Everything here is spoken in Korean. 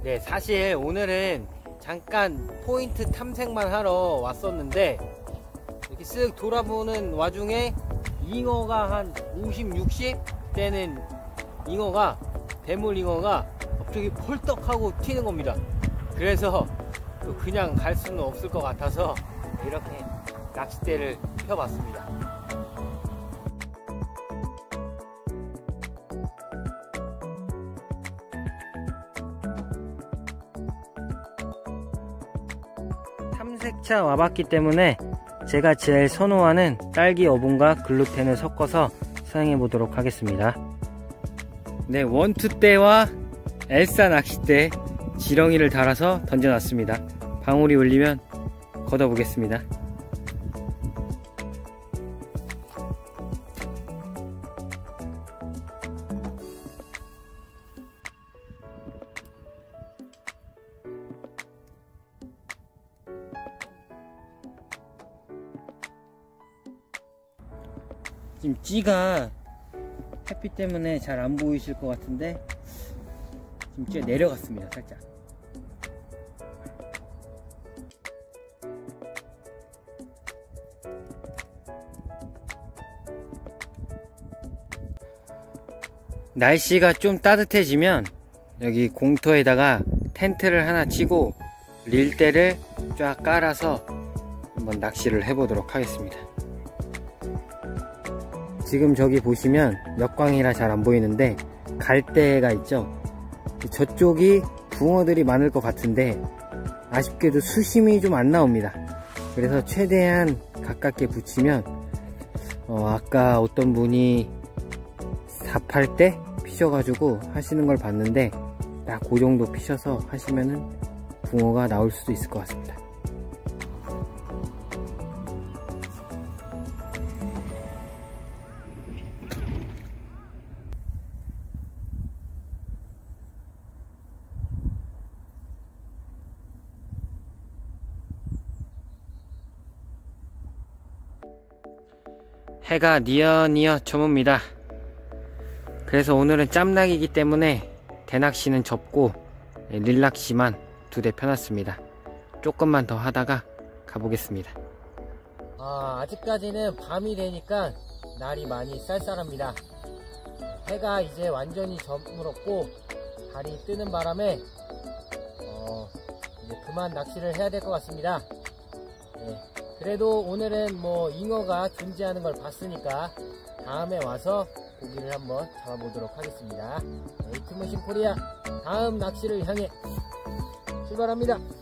네, 사실 오늘은 잠깐 포인트 탐색만 하러 왔었는데 이렇게 쓱 돌아보는 와중에 잉어가 한 50, 60 되는 잉어가, 대물 잉어가 갑자기 펄떡하고 튀는 겁니다. 그래서 그냥 갈 수는 없을 것 같아서 이렇게 낚싯대를 펴봤습니다. 탐색차 와봤기 때문에 제가 제일 선호하는 딸기 어분과 글루텐을 섞어서 사용해 보도록 하겠습니다. 네, 원투대와 엘사 낚싯대 지렁이를 달아서 던져놨습니다. 방울이 울리면 걷어보겠습니다. 지금 찌가 햇빛 때문에 잘 안 보이실 것 같은데 지금 찌가 내려갔습니다. 살짝. 날씨가 좀 따뜻해지면 여기 공터에다가 텐트를 하나 치고 릴대를 쫙 깔아서 한번 낚시를 해보도록 하겠습니다. 지금 저기 보시면 역광이라 잘 안 보이는데 갈대가 있죠. 저쪽이 붕어들이 많을 것 같은데 아쉽게도 수심이 좀 안 나옵니다. 그래서 최대한 가깝게 붙이면 아까 어떤 분이 4팔대 피셔가지고 하시는 걸 봤는데 딱 그 정도 피셔서 하시면은 붕어가 나올 수도 있을 것 같습니다. 해가 뉘어뉘어 저뭅니다. 그래서 오늘은 짬낚이기 때문에 대낚시는 접고 릴낚시만 2대 펴놨습니다. 조금만 더 하다가 가보겠습니다. 아직까지는 밤이 되니까 날이 많이 쌀쌀합니다. 해가 이제 완전히 저물었고 달이 뜨는 바람에 이제 그만 낚시를 해야 될 것 같습니다. 네. 그래도 오늘은 뭐 잉어가 존재하는 걸 봤으니까 다음에 와서 고기를 한번 잡아보도록 하겠습니다. 에이트머신 코리아 다음 낚시를 향해 출발합니다.